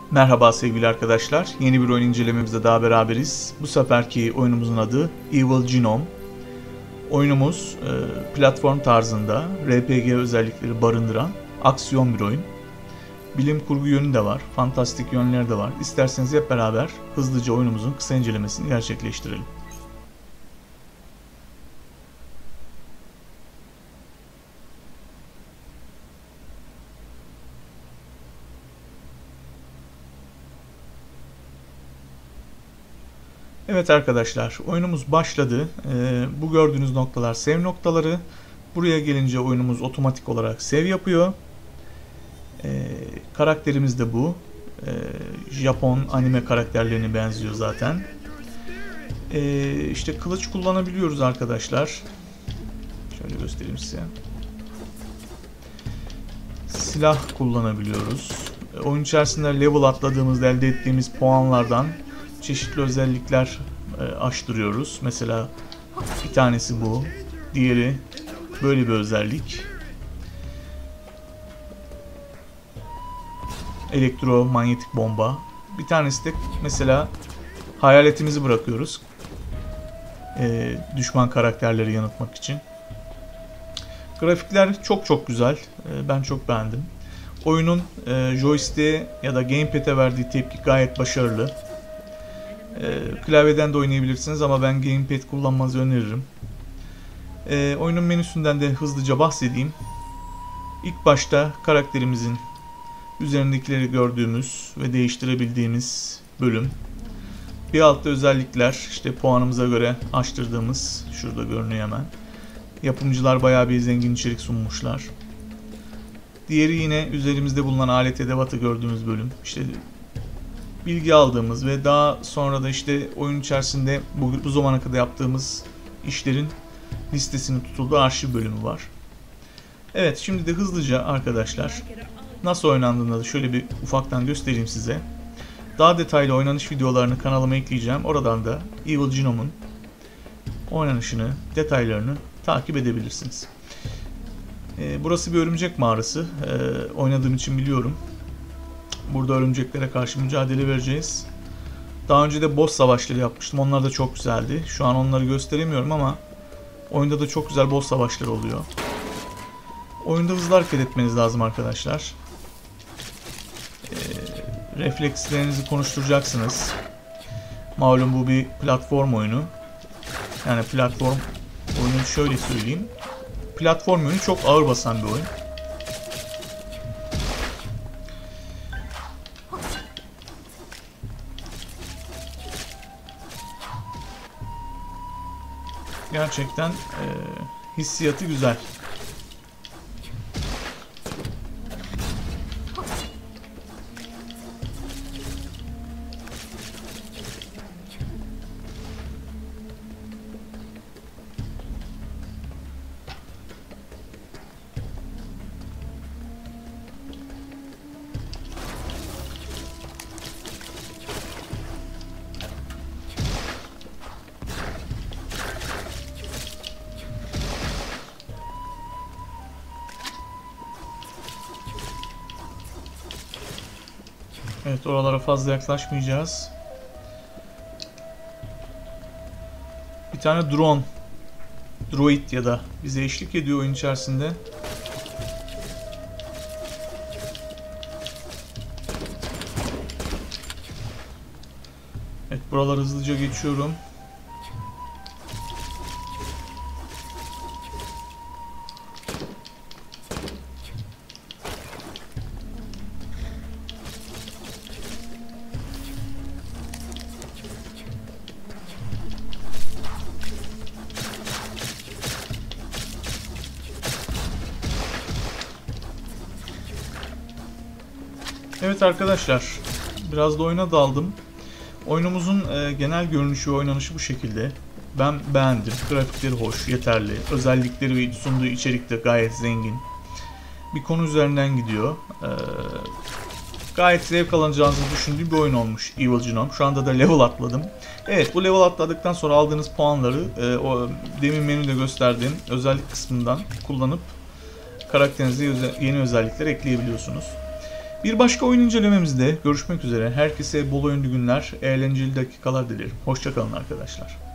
Merhaba sevgili arkadaşlar. Yeni bir oyun incelememizde daha beraberiz. Bu seferki oyunumuzun adı Evil Genome. Oyunumuz platform tarzında RPG özellikleri barındıran aksiyon bir oyun. Bilim kurgu yönü de var, fantastik yönleri de var. İsterseniz hep beraber hızlıca oyunumuzun kısa incelemesini gerçekleştirelim. Evet arkadaşlar, oyunumuz başladı. Bu gördüğünüz noktalar save noktaları. Buraya gelince oyunumuz otomatik olarak save yapıyor. Karakterimiz de bu. Japon anime karakterlerine benziyor zaten. İşte kılıç kullanabiliyoruz arkadaşlar. Şöyle göstereyim size. Silah kullanabiliyoruz. Oyun içerisinde level atladığımızda elde ettiğimiz puanlardan çeşitli özellikler açtırıyoruz. Mesela bir tanesi bu, diğeri böyle bir özellik. Elektromanyetik bomba. Bir tanesi de mesela hayaletimizi bırakıyoruz. Düşman karakterleri yanıltmak için. Grafikler çok güzel. Ben çok beğendim. Oyunun joystick'e ya da gamepad'e verdiği tepki gayet başarılı. Klavyeden de oynayabilirsiniz ama ben gamepad kullanmanızı öneririm. Oyunun menüsünden de hızlıca bahsedeyim. İlk başta karakterimizin üzerindekileri gördüğümüz ve değiştirebildiğimiz bölüm. Bir altta özellikler, işte puanımıza göre açtırdığımız, şurada görünüyor hemen. Yapımcılar bayağı bir zengin içerik sunmuşlar. Diğeri yine üzerimizde bulunan alet edevatı gördüğümüz bölüm. İşte bilgi aldığımız ve daha sonra da işte oyun içerisinde bu zamana kadar yaptığımız işlerin listesinin tutulduğu arşiv bölümü var. Evet, şimdi de hızlıca arkadaşlar nasıl oynandığını da şöyle bir ufaktan göstereyim size. Daha detaylı oynanış videolarını kanalıma ekleyeceğim. Oradan da Evil Genome'un oynanışını, detaylarını takip edebilirsiniz. Burası bir örümcek mağarası. Oynadığım için biliyorum. Burada örümceklere karşı mücadele vereceğiz. Daha önce de boss savaşları yapmıştım. Onlar da çok güzeldi. Şu an onları gösteremiyorum ama oyunda da çok güzel boss savaşları oluyor. Oyunda hızlı hareket etmeniz lazım arkadaşlar. Reflekslerinizi konuşturacaksınız. Malum bu bir platform oyunu. Yani platform oyunu şöyle söyleyeyim. Platform oyunu çok ağır basan bir oyun. Gerçekten hissiyatı güzel. Evet, oralara fazla yaklaşmayacağız. Bir tane droid ya da bize eşlik ediyor oyun içerisinde. Evet, buraları hızlıca geçiyorum. Evet arkadaşlar, biraz da oyuna daldım. Oyunumuzun genel görünüşü ve oynanışı bu şekilde. Ben beğendim. Grafikleri hoş, yeterli. Özellikleri ve sunduğu içerik de gayet zengin. Bir konu üzerinden gidiyor. Gayet zevk alacağınızı düşündüğüm bir oyun olmuş Evil Genome. Şu anda da level atladım. Evet, bu level atladıktan sonra aldığınız puanları o demin menüde gösterdiğim özellik kısmından kullanıp karakterinize yeni özellikler ekleyebiliyorsunuz. Bir başka oyun incelememizde görüşmek üzere. Herkese bol oyunlu günler, eğlenceli dakikalar dilerim. Hoşça kalın arkadaşlar.